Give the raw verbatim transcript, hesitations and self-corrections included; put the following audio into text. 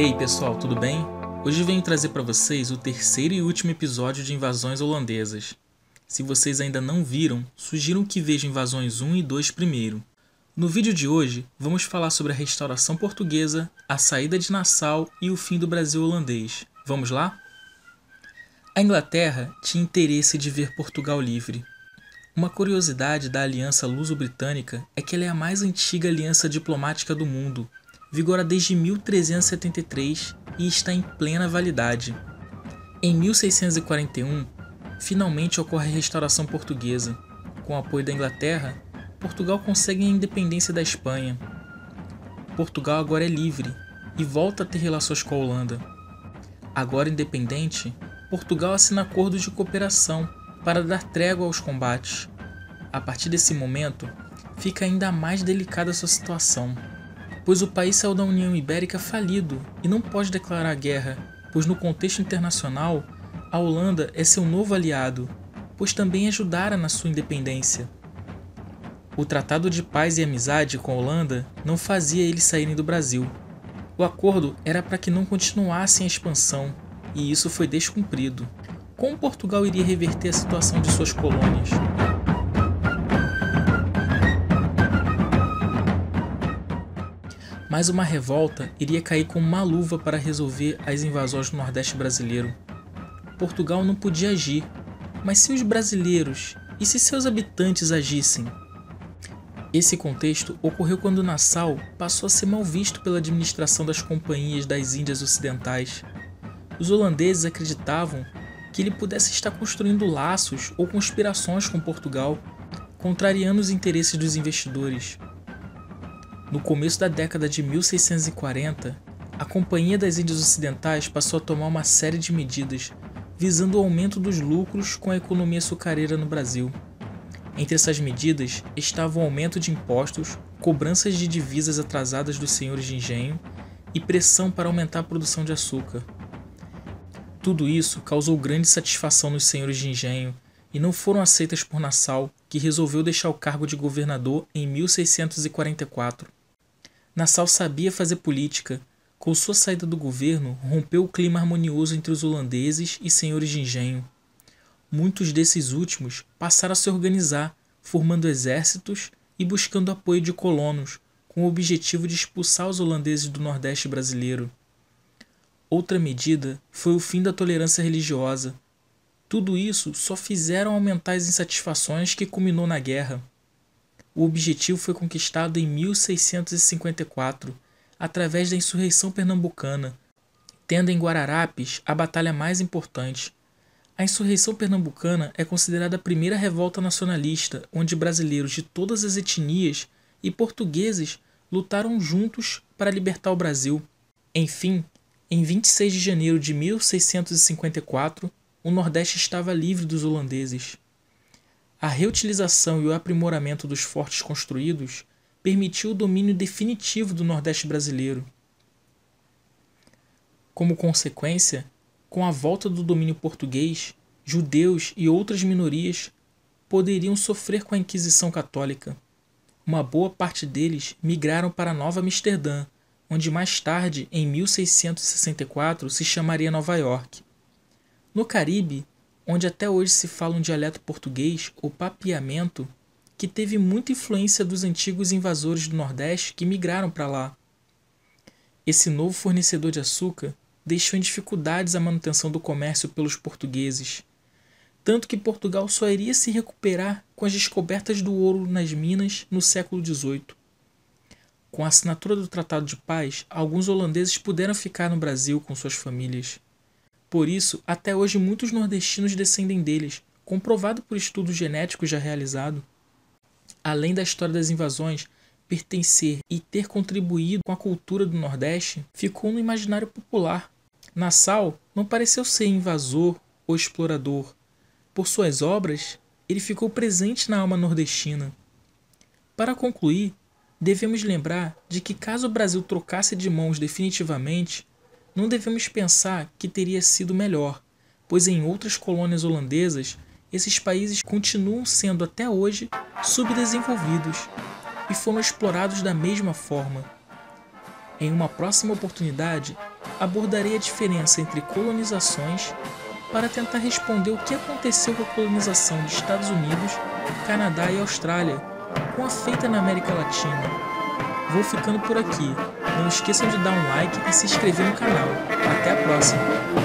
aí pessoal, tudo bem? Hoje venho trazer para vocês o terceiro e último episódio de Invasões Holandesas. Se vocês ainda não viram, sugiro que vejam Invasões um e dois primeiro. No vídeo de hoje, vamos falar sobre a restauração portuguesa, a saída de Nassau e o fim do Brasil holandês. Vamos lá? A Inglaterra tinha interesse de ver Portugal livre. Uma curiosidade da aliança luso-britânica é que ela é a mais antiga aliança diplomática do mundo, vigora desde mil trezentos e setenta e três e está em plena validade. Em mil seiscentos e quarenta e um, finalmente ocorre a restauração portuguesa. Com o apoio da Inglaterra, Portugal consegue a independência da Espanha. Portugal agora é livre e volta a ter relações com a Holanda. Agora independente, Portugal assina acordos de cooperação para dar trégua aos combates. A partir desse momento, fica ainda mais delicada sua situação, pois o país saiu da União Ibérica falido e não pode declarar guerra, pois no contexto internacional, a Holanda é seu novo aliado, pois também ajudara na sua independência. O Tratado de Paz e Amizade com a Holanda não fazia eles saírem do Brasil. O acordo era para que não continuassem a expansão, e isso foi descumprido. Como Portugal iria reverter a situação de suas colônias? Mas uma revolta iria cair como uma luva para resolver as invasões do Nordeste brasileiro. Portugal não podia agir, mas se os brasileiros e se seus habitantes agissem? Esse contexto ocorreu quando Nassau passou a ser mal visto pela administração das companhias das Índias Ocidentais. Os holandeses acreditavam que ele pudesse estar construindo laços ou conspirações com Portugal, contrariando os interesses dos investidores. No começo da década de mil seiscentos e quarenta, a Companhia das Índias Ocidentais passou a tomar uma série de medidas visando o aumento dos lucros com a economia açucareira no Brasil. Entre essas medidas estavam o aumento de impostos, cobranças de divisas atrasadas dos senhores de engenho e pressão para aumentar a produção de açúcar. Tudo isso causou grande satisfação nos senhores de engenho e não foram aceitas por Nassau, que resolveu deixar o cargo de governador em mil seiscentos e quarenta e quatro. Nassau sabia fazer política. Com sua saída do governo, rompeu o clima harmonioso entre os holandeses e senhores de engenho. Muitos desses últimos passaram a se organizar, formando exércitos e buscando apoio de colonos, com o objetivo de expulsar os holandeses do Nordeste brasileiro. Outra medida foi o fim da tolerância religiosa. Tudo isso só fizeram aumentar as insatisfações que culminou na guerra. O objetivo foi conquistado em mil seiscentos e cinquenta e quatro, através da insurreição pernambucana, tendo em Guararapes a batalha mais importante. A insurreição pernambucana é considerada a primeira revolta nacionalista, onde brasileiros de todas as etnias e portugueses lutaram juntos para libertar o Brasil. Enfim, em vinte e seis de janeiro de mil seiscentos e cinquenta e quatro, o Nordeste estava livre dos holandeses. A reutilização e o aprimoramento dos fortes construídos permitiu o domínio definitivo do Nordeste brasileiro. Como consequência, com a volta do domínio português, judeus e outras minorias poderiam sofrer com a Inquisição Católica. Uma boa parte deles migraram para Nova Amsterdã, onde mais tarde, em mil seiscentos e sessenta e quatro, se chamaria Nova York. No Caribe, onde até hoje se fala um dialeto português, o papiamento, que teve muita influência dos antigos invasores do Nordeste que migraram para lá. Esse novo fornecedor de açúcar deixou em dificuldades a manutenção do comércio pelos portugueses, tanto que Portugal só iria se recuperar com as descobertas do ouro nas minas no século dezoito. Com a assinatura do Tratado de Paz, alguns holandeses puderam ficar no Brasil com suas famílias. Por isso, até hoje muitos nordestinos descendem deles, comprovado por estudos genéticos já realizados. Além da história das invasões, pertencer e ter contribuído com a cultura do Nordeste ficou no imaginário popular. Nassau não pareceu ser invasor ou explorador. Por suas obras, ele ficou presente na alma nordestina. Para concluir, devemos lembrar de que caso o Brasil trocasse de mãos definitivamente, não devemos pensar que teria sido melhor, pois em outras colônias holandesas, esses países continuam sendo até hoje subdesenvolvidos e foram explorados da mesma forma. Em uma próxima oportunidade, abordarei a diferença entre colonizações para tentar responder o que aconteceu com a colonização dos Estados Unidos, Canadá e Austrália, com a feita na América Latina. Vou ficando por aqui. Não esqueçam de dar um like e se inscrever no canal. Até a próxima!